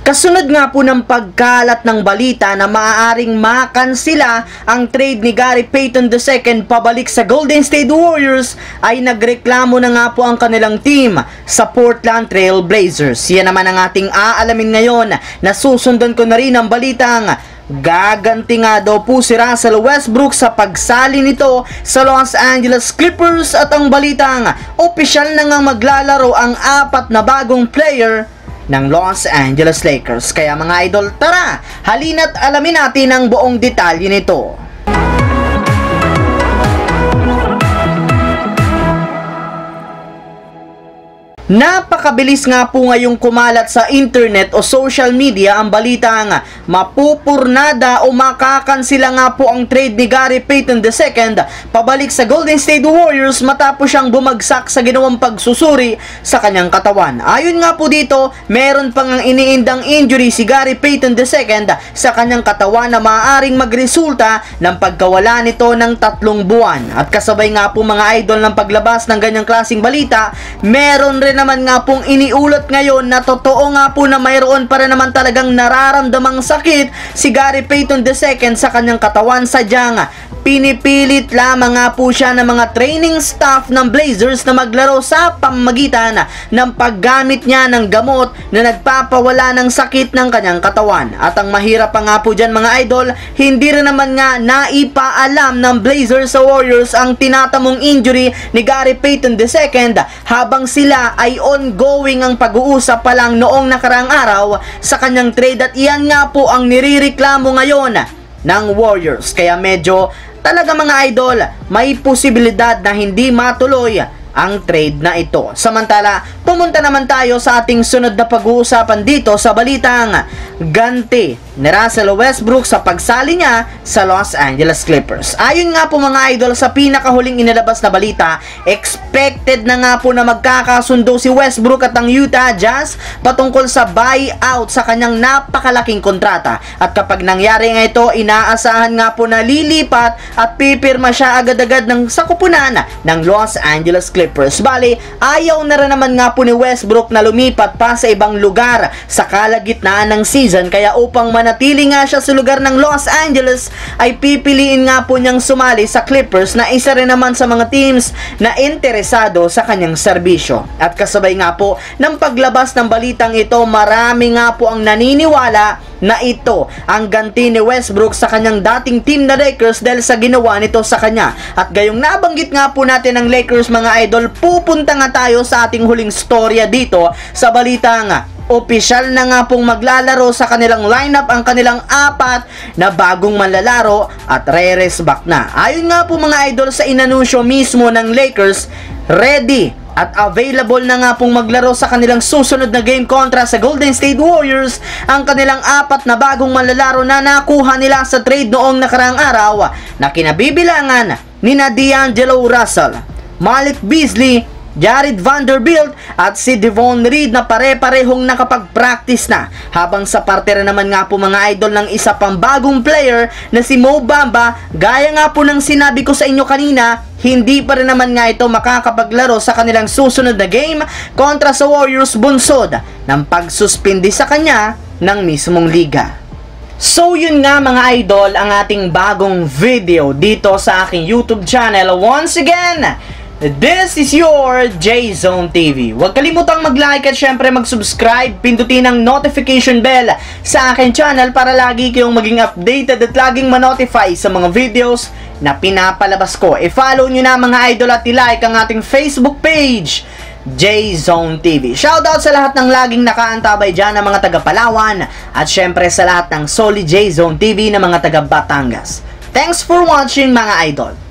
Kasunod nga po ng pagkalat ng balita na maaaring makansila ang trade ni Gary Payton II pabalik sa Golden State Warriors, ay nagreklamo na nga po ang kanilang team sa Portland Trail Blazers. Yan naman ang ating aalamin ngayon, na susundan ko na rin ang balitang gaganti nga daw po si Russell Westbrook sa pagsali nito sa Los Angeles Clippers, at ang balitang opisyal na nga maglalaro ang 4 na bagong player ng Los Angeles Lakers. Kaya mga idol, tara, halina't alamin natin ang buong detalye nito. Napakabilis nga po ngayong kumalat sa internet o social media ang balitang mapupurnada o makakansila nga po ang trade ni Gary Payton II pabalik sa Golden State Warriors matapos siyang bumagsak sa ginawang pagsusuri sa kanyang katawan. Ayon nga po dito, meron pang ang iniindang injury si Gary Payton II sa kanyang katawan na maaaring magresulta ng pagkawala nito ng 3 buwan. At kasabay nga po mga idol ng paglabas ng ganyang klaseng balita, meron rin naman nga pong iniulat ngayon na totoo nga po na mayroon pa rin naman talagang nararamdamang sakit si Gary Payton II sa kanyang katawan. Sadyang pinipilit lamang nga po siya ng mga training staff ng Blazers na maglaro sa pamamagitan ng paggamit niya ng gamot na nagpapawala ng sakit ng kanyang katawan. At ang mahirap pa nga po dyan mga idol, hindi rin naman nga naipaalam ng Blazers sa Warriors ang tinatamong injury ni Gary Payton II habang sila ay ongoing ang pag-uusap pa lang noong nakaraang araw sa kanyang trade, at iyan nga po ang nirereklamo ngayon ng Warriors. Kaya medyo talaga mga idol, may posibilidad na hindi matuloy ang trade na ito. Samantala, pumunta naman tayo sa ating sunod na pag-uusapan dito sa balitang ganti ni Russell Westbrook sa pagsali niya sa Los Angeles Clippers. Ayon nga po mga idol sa pinakahuling inilabas na balita, expected na nga po na magkakasundo si Westbrook at ang Utah Jazz patungkol sa buyout sa kanyang napakalaking kontrata. At kapag nangyari nga ito, inaasahan nga po na lilipat at pipirma siya agad-agad ng sakupunan ng Los Angeles Clippers. Bali, ayaw na rin naman nga po ni Westbrook na lumipat pa sa ibang lugar sa kalagitnaan ng season, kaya upang manatili nga siya sa lugar ng Los Angeles ay pipiliin nga po niyang sumali sa Clippers, na isa rin naman sa mga teams na interesado sa kanyang serbisyo. At kasabay nga po ng paglabas ng balitang ito, marami nga po ang naniniwala na ito ang ganti ni Westbrook sa kanyang dating team na Lakers dahil sa ginawa nito sa kanya. At gayong nabanggit nga po natin ng Lakers mga idol, pupunta nga tayo sa ating huling storya dito sa balitang opisyal na nga pong maglalaro sa kanilang lineup ang kanilang 4 na bagong manlalaro at re-rest back na. Ayon nga po mga idol sa inanunsyo mismo ng Lakers, ready at available na nga pong maglaro sa kanilang susunod na game kontra sa Golden State Warriors ang kanilang 4 na bagong manlalaro na nakuha nila sa trade noong nakaraang araw, na kinabibilangan ni D'Angelo Russell, Malik Beasley, Jared Vanderbilt at si Devon Reed na pare-parehong nakapag-practice na, habang sa parte rin naman nga po mga idol ng isa pang bagong player na si Mo Bamba. Gaya nga po ng sinabi ko sa inyo kanina, hindi pa rin naman nga ito makakapaglaro sa kanilang susunod na game kontra sa Warriors bunsod ng pagsuspindi sa kanya ng mismong liga. So yun nga mga idol ang ating bagong video dito sa aking YouTube channel. Once again, this is your J-Zone TV. Huwag kalimutang mag-like at syempre mag-subscribe. Pindutin ang notification bell sa akin channel para lagi kayong maging updated at laging ma-notify sa mga videos na pinapalabas ko. I-follow nyo na mga idol at i-like ang ating Facebook page, J-Zone TV. Shoutout sa lahat ng laging nakaantabay dyan ng mga taga Palawan at syempre sa lahat ng solid J-Zone TV na mga taga Batangas. Thanks for watching mga idol.